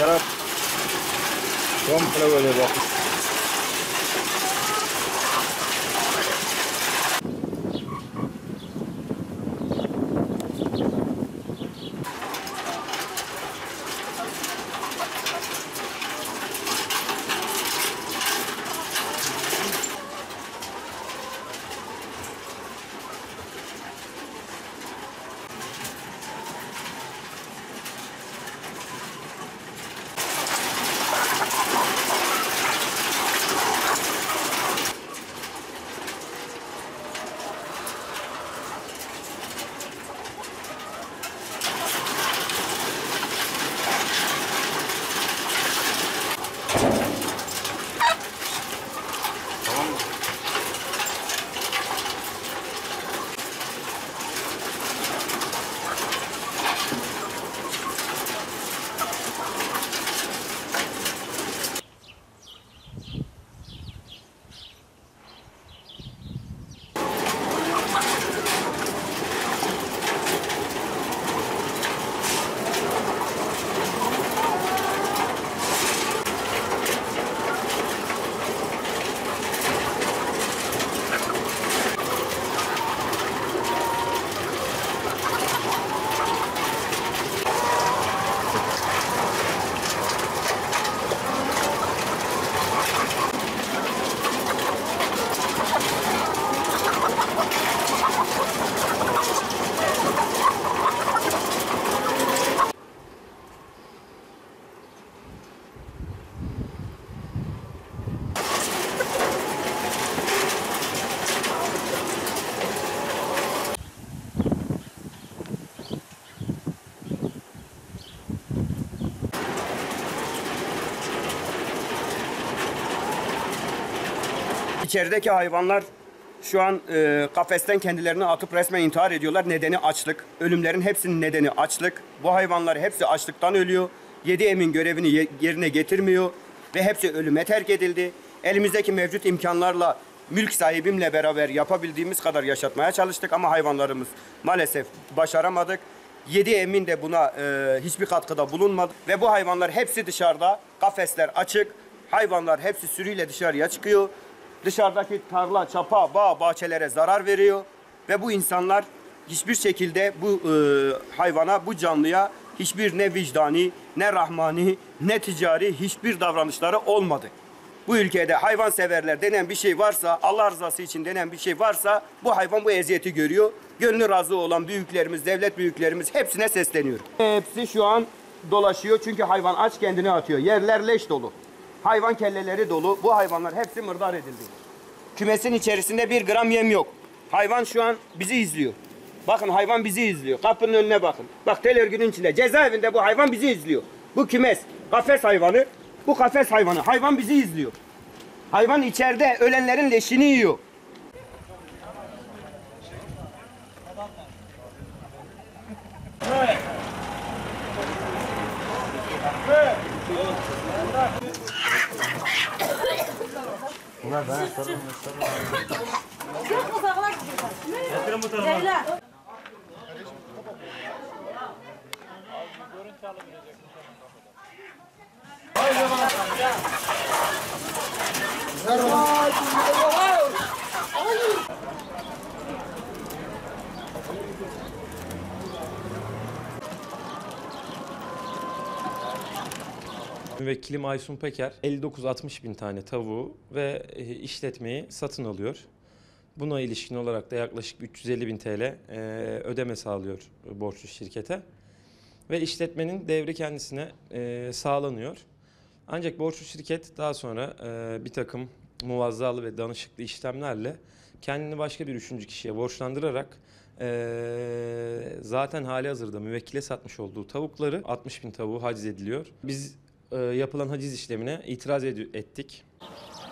taraf komple böyle bak. İçerideki hayvanlar şu an kafesten kendilerini atıp resmen intihar ediyorlar. Nedeni açlık. Ölümlerin hepsinin nedeni açlık. Bu hayvanlar hepsi açlıktan ölüyor. 7 Emin görevini yerine getirmiyor. Ve hepsi ölüme terk edildi. Elimizdeki mevcut imkanlarla mülk sahibimle beraber yapabildiğimiz kadar yaşatmaya çalıştık. Ama hayvanlarımız maalesef başaramadık. 7 Emin de buna hiçbir katkıda bulunmadı. Ve bu hayvanlar hepsi dışarıda. Kafesler açık. Hayvanlar hepsi sürüyle dışarıya çıkıyor. Dışarıdaki tarla, çapa, bağ, bahçelere zarar veriyor. Ve bu insanlar hiçbir şekilde bu hayvana, bu canlıya hiçbir ne vicdani, ne rahmani, ne ticari hiçbir davranışları olmadı. Bu ülkede hayvanseverler denen bir şey varsa, Allah rızası için denen bir şey varsa bu hayvan bu eziyeti görüyor. Gönlü razı olan büyüklerimiz, devlet büyüklerimiz hepsine sesleniyor. Hepsi şu an dolaşıyor çünkü hayvan aç kendini atıyor. Yerler leş dolu. Hayvan kelleleri dolu. Bu hayvanlar hepsi mırdar edildi. Kümesin içerisinde 1 gram yem yok. Hayvan şu an bizi izliyor. Bakın hayvan bizi izliyor. Kapının önüne bakın. Bak tel örgünün içinde. Cezaevinde bu hayvan bizi izliyor. Bu kümes. Kafes hayvanı. Bu kafes hayvanı. Hayvan bizi izliyor. Hayvan içeride ölenlerin leşini yiyor. Bunlar ben sorun. Çok uzaklar gidiyorlar. Getirin bu tarafa. Müvekkilim Aysun Peker 59-60 bin tane tavuğu ve işletmeyi satın alıyor. Buna ilişkin olarak da yaklaşık 350 bin TL ödeme sağlıyor borçlu şirkete. Ve işletmenin devri kendisine sağlanıyor. Ancak borçlu şirket daha sonra bir takım muvazzalı ve danışıklı işlemlerle kendini başka bir üçüncü kişiye borçlandırarak zaten halihazırda müvekkile satmış olduğu tavukları 60 bin tavuğu haciz ediliyor. Biz yapılan haciz işlemine itiraz ettik.